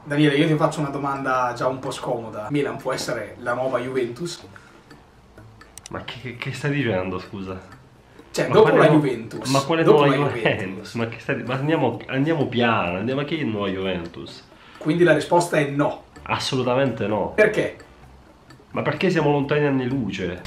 Daniele, io ti faccio una domanda già un po' scomoda. Milan può essere la nuova Juventus? Ma che stai dicendo, scusa? Cioè, Ma quale, ma Juventus, quale dopo nuova la Juventus? Juventus. Ma che stai, ma andiamo piano, andiamo a che nuova Juventus? Quindi la risposta è no. Assolutamente no. Perché? Ma perché siamo lontani anni luce?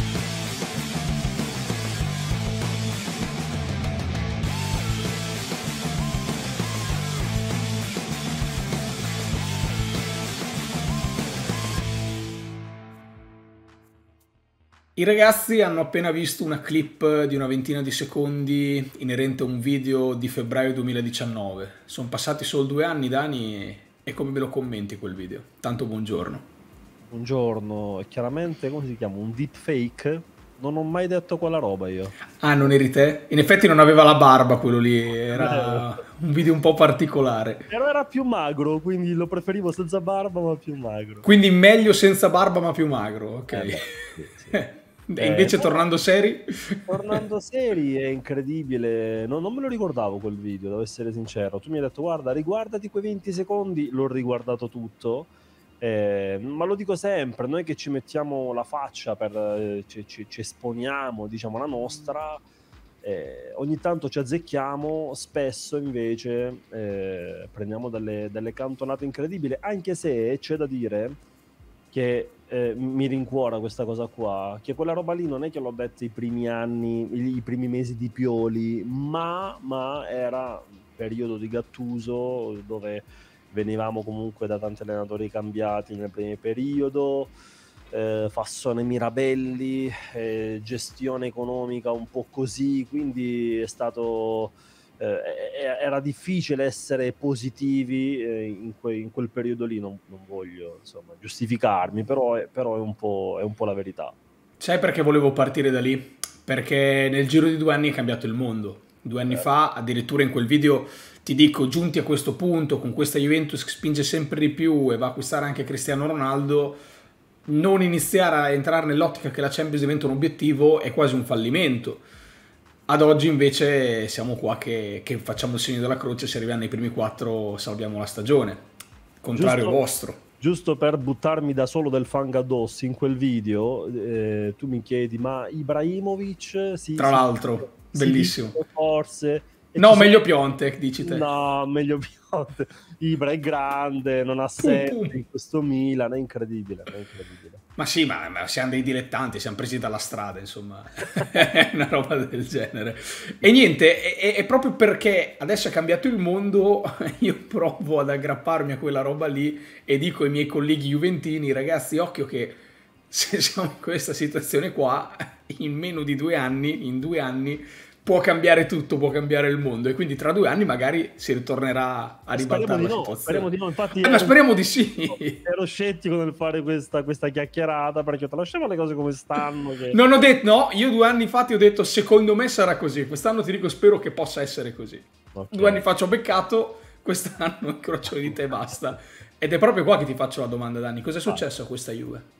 I ragazzi hanno appena visto una clip di una ventina di secondi inerente a un video di febbraio 2019. Sono passati solo 2 anni, Dani, e come me lo commenti quel video? Tanto buongiorno. Buongiorno, chiaramente come si chiama? Un deepfake? Non ho mai detto quella roba io. Ah, non eri te? In effetti non aveva la barba quello lì, Vero. era un video un po' particolare. Però era più magro, quindi lo preferivo senza barba ma più magro. Quindi meglio senza barba ma più magro, ok. Beh, sì, sì. E invece Però, tornando seri? tornando seri, è incredibile. Non me lo ricordavo quel video, devo essere sincero. Tu mi hai detto, guarda, riguardati quei 20 secondi, l'ho riguardato tutto. Ma lo dico sempre, noi che ci mettiamo la faccia, ci esponiamo, diciamo, la nostra, ogni tanto ci azzecchiamo, spesso invece prendiamo delle cantonate incredibili, anche se c'è da dire che mi rincuora questa cosa qua, che quella roba lì non è che l'ho detta i primi anni, i primi mesi di Pioli, ma era un periodo di Gattuso dove venivamo comunque da tanti allenatori cambiati nel primo periodo, Fassone Mirabelli, gestione economica un po' così, quindi è stato... era difficile essere positivi in quel periodo lì, non voglio insomma giustificarmi, però è un po' la verità. Sai perché volevo partire da lì? Perché nel giro di 2 anni è cambiato il mondo. 2 anni fa, addirittura in quel video, ti dico, giunti a questo punto, con questa Juventus che spinge sempre di più e va a acquistare anche Cristiano Ronaldo, non iniziare a entrare nell'ottica che la Champions diventa un obiettivo è quasi un fallimento. Ad oggi invece siamo qua che facciamo il segno della croce, se arriviamo nei primi 4 salviamo la stagione. Contrario Giusto, vostro. giusto per buttarmi da solo del fango addosso, in quel video tu mi chiedi, ma Ibrahimovic Tra l'altro, si bellissimo. dice forse... E No, ci sono... meglio Piontek, dici te. No, meglio Piontek. Ibra è grande, non ha Pum, senso pum. in questo Milan, è incredibile, è incredibile. Ma sì, ma siamo dei dilettanti, siamo presi dalla strada, insomma, è una roba del genere. E niente, è proprio perché adesso è cambiato il mondo, io provo ad aggrapparmi a quella roba lì e dico ai miei colleghi juventini, ragazzi, occhio che se siamo in questa situazione qua, in meno di 2 anni, in 2 anni, può cambiare tutto, può cambiare il mondo e quindi tra 2 anni magari si ritornerà a Speriamo ribaltare di la no, speriamo situazione. di no. Infatti Ma speriamo di sì. ero scettico nel fare questa chiacchierata perché te lasciamo le cose come stanno. Che... Non ho detto, no, io 2 anni fa ti ho detto secondo me sarà così, quest'anno ti dico spero che possa essere così. Okay. 2 anni fa ci ho beccato, quest'anno incrocio le dita e basta. Ed è proprio qua che ti faccio la domanda, Dani, cosa è successo a questa Juve?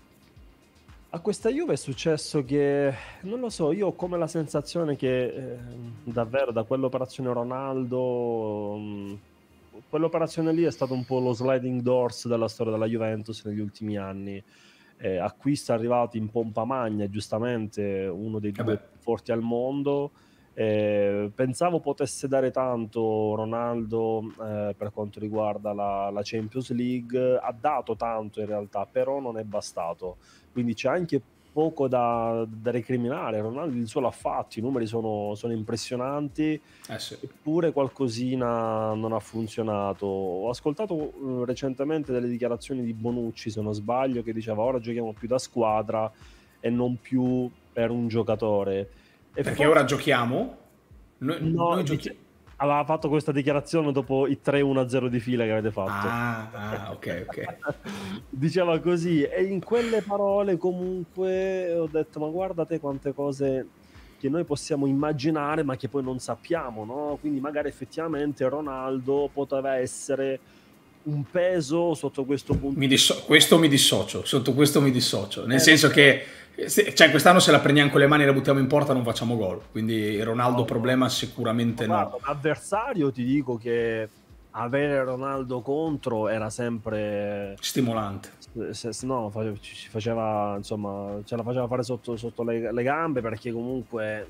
A questa Juve è successo che, non lo so, io ho come la sensazione che davvero da quell'operazione Ronaldo, quell'operazione lì è stato un po' lo sliding doors della storia della Juventus negli ultimi anni. Acquisti arrivati in pompa magna, giustamente uno dei due più forti al mondo. Pensavo potesse dare tanto Ronaldo per quanto riguarda la Champions League, ha dato tanto in realtà, però non è bastato, quindi c'è anche poco da recriminare. Ronaldo il suo l'ha fatto, i numeri sono impressionanti, Sì. eppure qualcosina non ha funzionato. Ho ascoltato recentemente delle dichiarazioni di Bonucci, se non sbaglio, che diceva ora giochiamo più da squadra e non più per un giocatore. E Perché forse... ora giochiamo? Noi giochiamo. aveva fatto questa dichiarazione dopo i 3-1-0 di fila che avete fatto. Ok. Diceva così, e in quelle parole comunque ho detto, ma guarda te quante cose che noi possiamo immaginare ma che poi non sappiamo, no? Quindi magari effettivamente Ronaldo poteva essere un peso sotto questo punto di vista. Questo mi dissocio, sotto questo mi dissocio, nel senso che cioè, quest'anno se la prendiamo con le mani e la buttiamo in porta non facciamo gol, quindi Ronaldo problema sicuramente Guarda, no. un avversario ti dico che avere Ronaldo contro era sempre Stimolante. no, ci faceva, insomma, ce la faceva fare sotto le gambe, perché comunque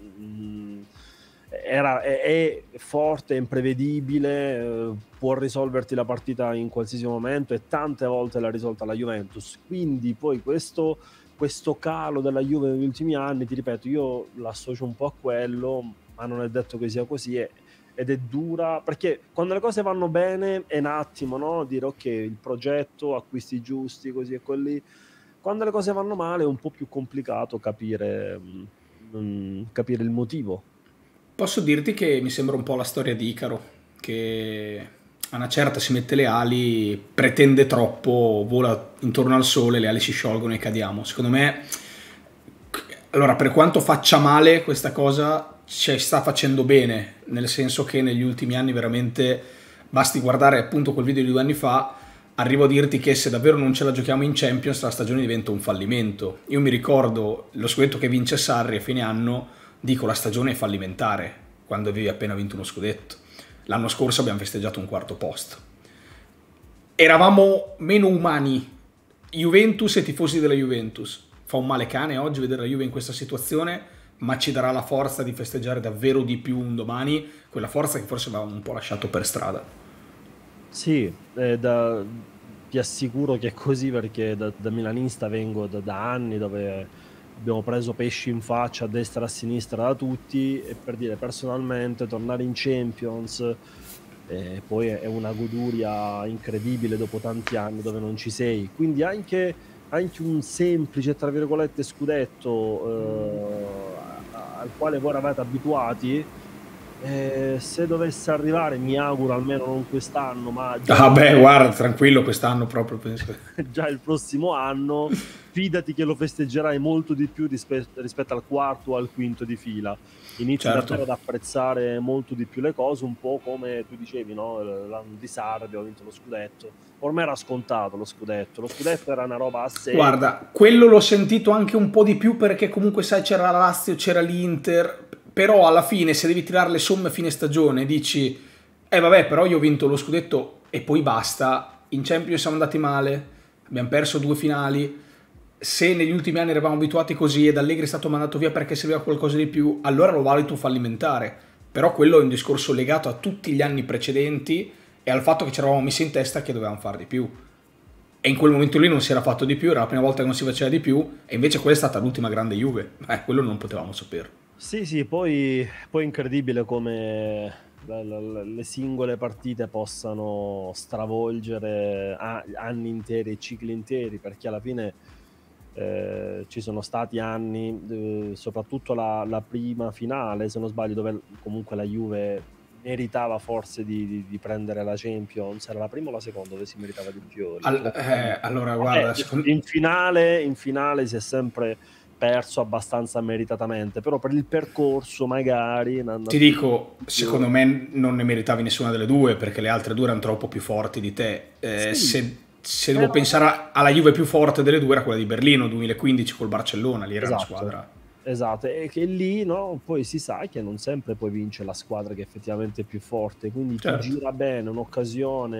è forte, è imprevedibile, può risolverti la partita in qualsiasi momento, e tante volte l'ha risolta la Juventus. Quindi poi questo calo della Juve negli ultimi anni, ti ripeto, io l'associo un po' a quello, ma non è detto che sia così, ed è dura, perché quando le cose vanno bene è un attimo, no? Dire ok, il progetto, acquisti giusti, così e quelli. Quando le cose vanno male è un po' più complicato capire il motivo. Posso dirti che mi sembra un po' la storia di Icaro, che a una certa si mette le ali, pretende troppo, vola intorno al sole, le ali si sciolgono e cadiamo. Secondo me, allora, per quanto faccia male questa cosa, ci sta facendo bene, nel senso che negli ultimi anni veramente, basti guardare appunto quel video di 2 anni fa, arrivo a dirti che se davvero non ce la giochiamo in Champions la stagione diventa un fallimento. Io mi ricordo lo scudetto che vince Sarri a fine anno, dico la stagione è fallimentare, quando avevi appena vinto uno scudetto. L'anno scorso abbiamo festeggiato un 4º posto. Eravamo meno umani, Juventus e tifosi della Juventus. Fa un male cane oggi vedere la Juve in questa situazione, ma ci darà la forza di festeggiare davvero di più un domani, quella forza che forse avevamo un po' lasciato per strada. Sì, ti assicuro che è così, perché da milanista vengo da anni, dove abbiamo preso pesci in faccia a destra e a sinistra da tutti, e per dire, personalmente tornare in Champions poi è una goduria incredibile dopo tanti anni dove non ci sei, quindi anche un semplice, tra virgolette, scudetto al quale voi eravate abituati, se dovesse arrivare, mi auguro almeno non quest'anno, ma Ah beh, guarda, tranquillo, quest'anno proprio penso. già il prossimo anno, fidati che lo festeggerai molto di più rispetto al 4º o al 5º di fila. Inizi davvero ad apprezzare molto di più le cose, un po' come tu dicevi, no? L'anno di Sarri abbiamo vinto lo scudetto, ormai era scontato lo scudetto era una roba a sé. Guarda, quello l'ho sentito anche un po' di più, perché comunque sai, c'era la Lazio, c'era l'Inter, però alla fine se devi tirare le somme a fine stagione dici vabbè, però io ho vinto lo scudetto e poi basta. In Champions siamo andati male, abbiamo perso 2 finali, se negli ultimi anni eravamo abituati così ed Allegri è stato mandato via perché serviva qualcosa di più, allora lo valuto fallimentare. Però quello è un discorso legato a tutti gli anni precedenti e al fatto che ci eravamo messi in testa che dovevamo fare di più. E in quel momento lì non si era fatto di più, era la prima volta che non si faceva di più, e invece quella è stata l'ultima grande Juve. Quello non potevamo saperlo. Sì, poi è incredibile come le singole partite possano stravolgere anni interi e cicli interi, perché alla fine ci sono stati anni, soprattutto la prima finale, se non sbaglio, dove comunque la Juve meritava forse di prendere la Champions. Era la prima o la seconda dove si meritava di più? Allora guarda, in finale si è sempre perso abbastanza meritatamente, però per il percorso magari ti dico, secondo me non ne meritavi nessuna delle due, perché le altre due erano troppo più forti di te. Sì, se devo pensare alla Juve più forte delle due, era quella di Berlino 2015 col Barcellona, lì era una squadra. Esatto, e che lì, no, poi si sa che non sempre poi vince la squadra che effettivamente è più forte, quindi ti gira bene un'occasione,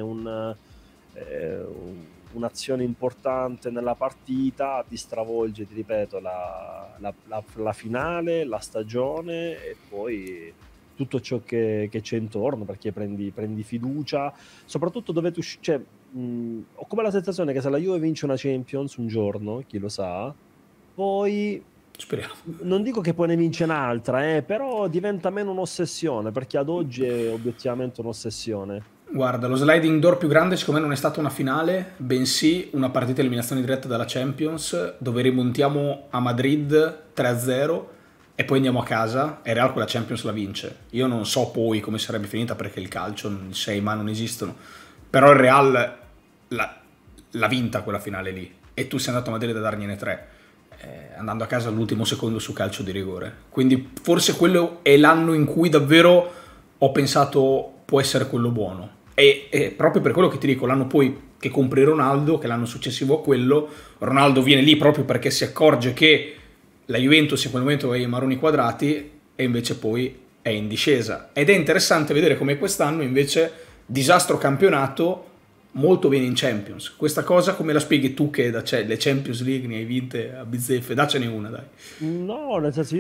un'azione importante nella partita, ti stravolge, ti ripeto, la finale, la stagione e poi tutto ciò che c'è intorno, perché prendi fiducia, soprattutto dove tu... Cioè, ho come la sensazione che se la Juve vince una Champions un giorno, chi lo sa, poi... Speriamo. Non dico che poi ne vince un'altra, però diventa meno un'ossessione, perché ad oggi è obiettivamente un'ossessione. Guarda, lo sliding door più grande secondo me non è stata una finale, bensì una partita eliminazione diretta dalla Champions, dove rimontiamo a Madrid 3-0 e poi andiamo a casa e Real quella Champions la vince. Io non so poi come sarebbe finita, perché il calcio, 6 ma non esistono, però il Real l'ha vinta quella finale lì e tu sei andato a Madrid a dargliene 3. Andando a casa all'ultimo secondo su calcio di rigore. Quindi forse quello è l'anno in cui davvero ho pensato può essere quello buono, e proprio per quello che ti dico, l'anno poi che compri Ronaldo, che è l'anno successivo a quello, Ronaldo viene lì proprio perché si accorge che la Juventus in quel momento è ai maroni quadrati e invece poi è in discesa, ed è interessante vedere come quest'anno invece disastro campionato, molto bene in Champions. Questa cosa come la spieghi tu che le Champions League ne hai vinte a bizzeffe? Daccene una, dai. No, nel senso io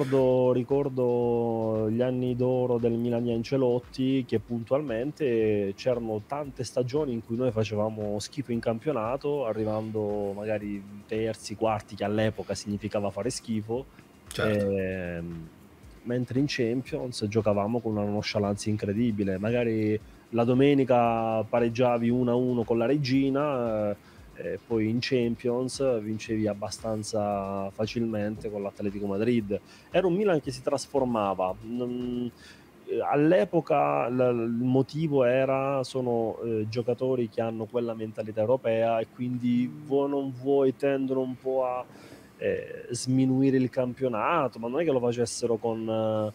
ricordo gli anni d'oro del Milan di Ancelotti, che puntualmente c'erano tante stagioni in cui noi facevamo schifo in campionato, arrivando magari terzi, quarti, che all'epoca significava fare schifo, Certo. mentre in Champions giocavamo con una nonchalance incredibile. Magari la domenica pareggiavi 1-1 con la Regina, poi in Champions vincevi abbastanza facilmente con l'Atletico Madrid. Era un Milan che si trasformava. All'epoca il motivo sono giocatori che hanno quella mentalità europea e quindi vuoi non vuoi tendono un po' a sminuire il campionato, ma non è che lo facessero con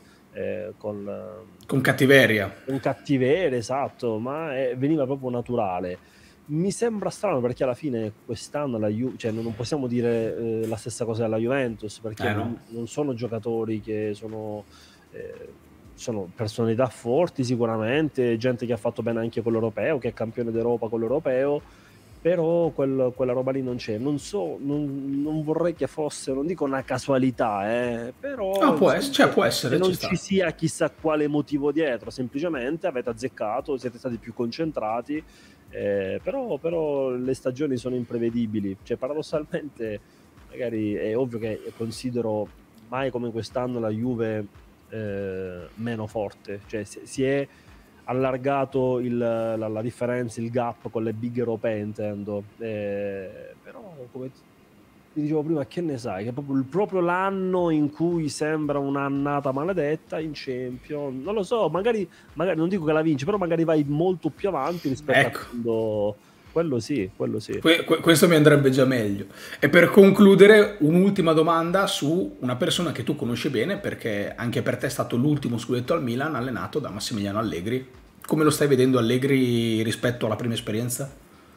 cattiveria. con cattiveria, esatto, ma veniva proprio naturale. Mi sembra strano perché alla fine quest'anno cioè, non possiamo dire la stessa cosa della Juventus, perché No. non sono giocatori che sono personalità forti sicuramente, gente che ha fatto bene anche con l'Europeo, che è campione d'Europa con l'Europeo, però quella roba lì non c'è. Non so, non vorrei che fosse, non dico una casualità, però Può essere, che non ci sta. ci sia chissà quale motivo dietro, semplicemente avete azzeccato, siete stati più concentrati, però le stagioni sono imprevedibili, cioè paradossalmente magari è ovvio che considero mai come quest'anno la Juve meno forte, cioè si è allargato la differenza, il gap con le big europee, intendo, però come ti dicevo prima, che ne sai, che proprio l'anno in cui sembra un'annata maledetta in Champions, non lo so, magari non dico che la vinci, però magari vai molto più avanti rispetto a quando... Quello sì. Questo mi andrebbe già meglio. E per concludere, un'ultima domanda su una persona che tu conosci bene, perché anche per te è stato l'ultimo scudetto al Milan allenato da Massimiliano Allegri. Come lo stai vedendo Allegri rispetto alla prima esperienza?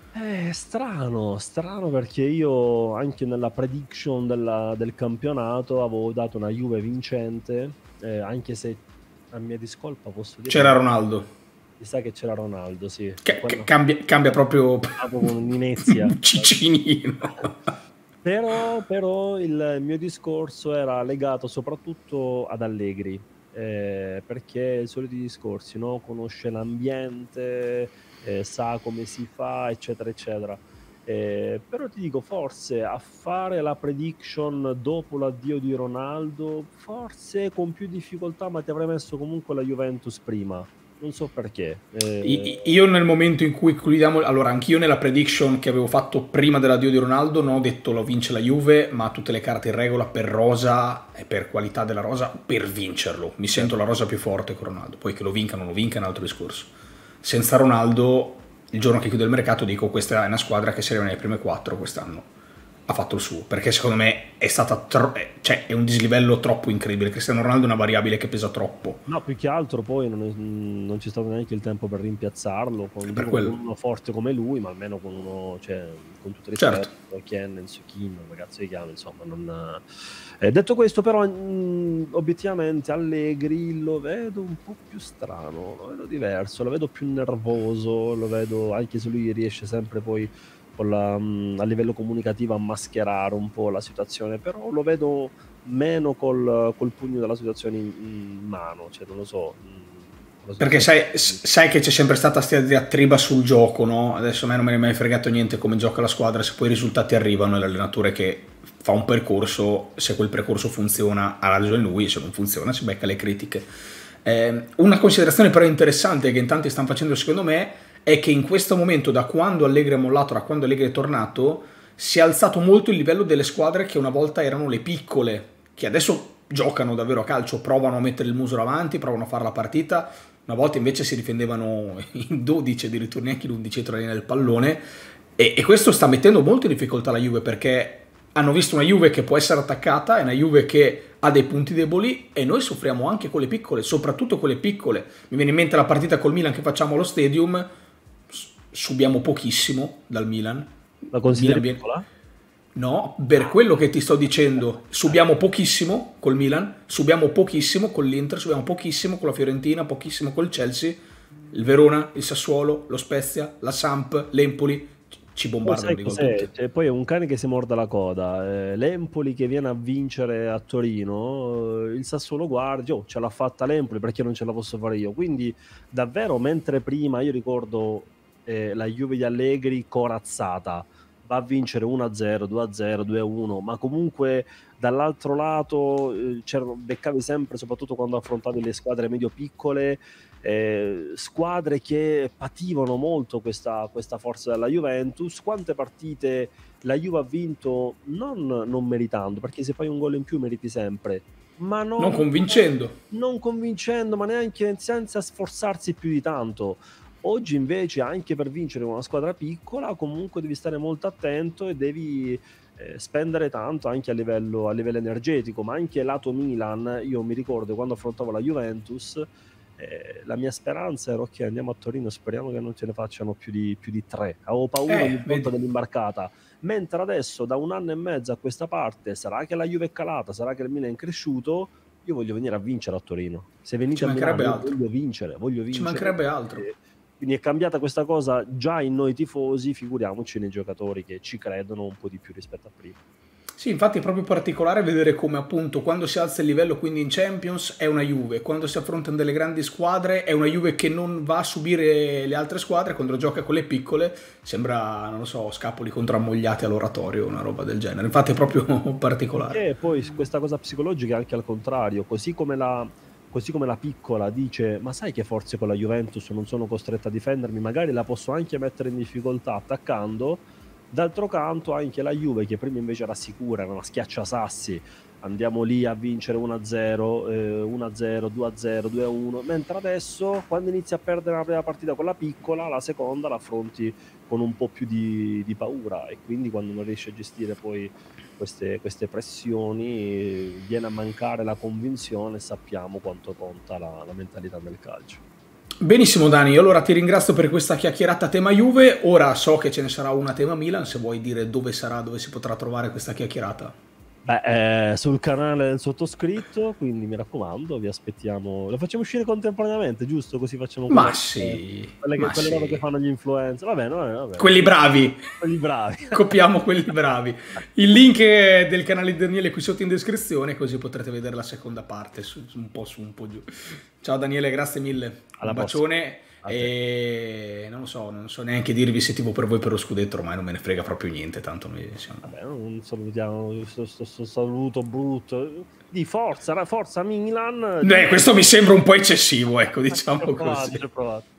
Strano perché io anche nella prediction del campionato avevo dato una Juve vincente, anche se a mia discolpa posso dire... C'era Ronaldo. Mi sa che c'era Ronaldo, sì. Cambia proprio con un'inezia. Cicinino. Però il mio discorso era legato soprattutto ad Allegri, perché i soliti discorsi, no? Conosce l'ambiente, sa come si fa, eccetera, eccetera. Però ti dico, forse a fare la prediction dopo l'addio di Ronaldo, forse con più difficoltà, ma ti avrei messo comunque la Juventus prima. Non so perché. Io nel momento in cui chiudiamo, allora anch'io nella prediction che avevo fatto prima dell'addio di Ronaldo non ho detto lo vince la Juve, ma tutte le carte in regola per rosa e per qualità della rosa per vincerlo. Mi sento la rosa più forte con Ronaldo, poi che lo vinca o non lo vinca è un altro discorso. Senza Ronaldo, il giorno che chiude il mercato dico questa è una squadra che se arriva nelle prime 4 quest'anno. Ha fatto il suo, perché secondo me è stata cioè è un dislivello troppo incredibile. Cristiano Ronaldo è una variabile che pesa troppo. No, più che altro poi non c'è stato neanche il tempo per rimpiazzarlo con uno forte come lui, ma almeno con uno, cioè, con tutto il rispetto, Ken, Kim, ragazzi che chiama, insomma, non... detto questo, però obiettivamente Allegri lo vedo un po' più strano, lo vedo diverso, lo vedo più nervoso, lo vedo, anche se lui riesce sempre poi a livello comunicativo a mascherare un po' la situazione, però lo vedo meno col pugno della situazione in mano, cioè non lo so. Perché sai che c'è sempre stata questa diatriba sul gioco, no? Adesso a me non me ne è mai fregato niente come gioca la squadra, se poi i risultati arrivano e l'allenatore che fa un percorso, se quel percorso funziona ha ragione lui, se non funziona si becca le critiche. Una considerazione però interessante che in tanti stanno facendo secondo me è che in questo momento, da quando Allegri è mollato, da quando Allegri è tornato, si è alzato molto il livello delle squadre che una volta erano le piccole, che adesso giocano davvero a calcio, provano a mettere il muso davanti, provano a fare la partita. Una volta invece si difendevano in 12, addirittura neanche l'11 dietro la linea del pallone, e questo sta mettendo molto in difficoltà la Juve, perché hanno visto una Juve che può essere attaccata, è una Juve che ha dei punti deboli, e noi soffriamo anche con le piccole, soprattutto con le piccole. Mi viene in mente la partita col Milan che facciamo allo Stadium, subiamo pochissimo dal Milan. La consideri piccola? No, per quello che ti sto dicendo, subiamo pochissimo col Milan, subiamo pochissimo con l'Inter, subiamo pochissimo con la Fiorentina, pochissimo col Chelsea, Il Verona, il Sassuolo, lo Spezia, la Samp, l'Empoli ci bombardano di gol tutti. Cioè, poi è un cane che si morde la coda. L'Empoli che viene a vincere a Torino, il Sassuolo guarda, ce l'ha fatta l'Empoli, perché non ce la posso fare io? Quindi davvero, mentre prima io ricordo la Juve di Allegri corazzata, va a vincere 1-0, 2-0, 2-1, ma comunque dall'altro lato beccavi sempre, soprattutto quando affrontavi le squadre medio-piccole, squadre che pativano molto questa forza della Juventus. Quante partite la Juve ha vinto non meritando, perché se fai un gol in più meriti sempre, ma non convincendo, ma neanche senza sforzarsi più di tanto. Oggi invece, anche per vincere una squadra piccola, comunque devi stare molto attento e devi spendere tanto anche a livello energetico. Ma anche lato Milan, io mi ricordo quando affrontavo la Juventus, la mia speranza era: ok, andiamo a Torino, speriamo che non ce ne facciano più di 3. Avevo paura ogni volta dell'imbarcata. Mentre adesso, da 1 anno e mezzo a questa parte, sarà che la Juve è calata, sarà che il Milan è cresciuto, io voglio venire a vincere a Torino. Se venite a Milano, voglio vincere. Ci mancherebbe altro. Quindi è cambiata questa cosa già in noi tifosi, figuriamoci nei giocatori che ci credono un po' di più rispetto a prima. Sì, infatti è proprio particolare vedere come appunto quando si alza il livello, quindi in Champions, è una Juve, quando si affrontano delle grandi squadre è una Juve che non va a subire le altre squadre, quando gioca con le piccole sembra, non lo so, Scapoli contro Ammogliati all'oratorio, una roba del genere. Infatti è proprio particolare. E poi questa cosa psicologica è anche al contrario, così come la piccola dice: ma sai che forse con la Juventus non sono costretta a difendermi, magari la posso anche mettere in difficoltà attaccando. D'altro canto anche la Juve, che prima invece era sicura, era una schiacciasassi, andiamo lì a vincere 1-0, 1-0, 2-0, 2-1, mentre adesso quando inizi a perdere la prima partita con la piccola, la seconda la affronti con un po' più di paura, e quindi quando non riesci a gestire poi queste pressioni viene a mancare la convinzione. Sappiamo quanto conta la mentalità del calcio. Benissimo Dani, allora ti ringrazio per questa chiacchierata a tema Juve. Ora so che ce ne sarà una a tema Milan, se vuoi dire dove sarà, dove si potrà trovare questa chiacchierata. Sul canale del sottoscritto, quindi mi raccomando, vi aspettiamo. Lo facciamo uscire contemporaneamente, giusto? Così facciamo quelle robe che fanno gli influencer. Va bene. Quelli bravi. Copiamo quelli bravi. Il link del canale di Daniele è qui sotto in descrizione, così potrete vedere la seconda parte, un po' su, un po' giù. Ciao Daniele, grazie mille. Un bacione. E non so neanche dirvi se tipo per voi per lo scudetto, ormai non me ne frega proprio niente, tanto noi siamo... Vabbè, non salutiamo questo saluto brutto di forza Milan. Questo mi sembra un po' eccessivo, ecco, diciamo così. Provato.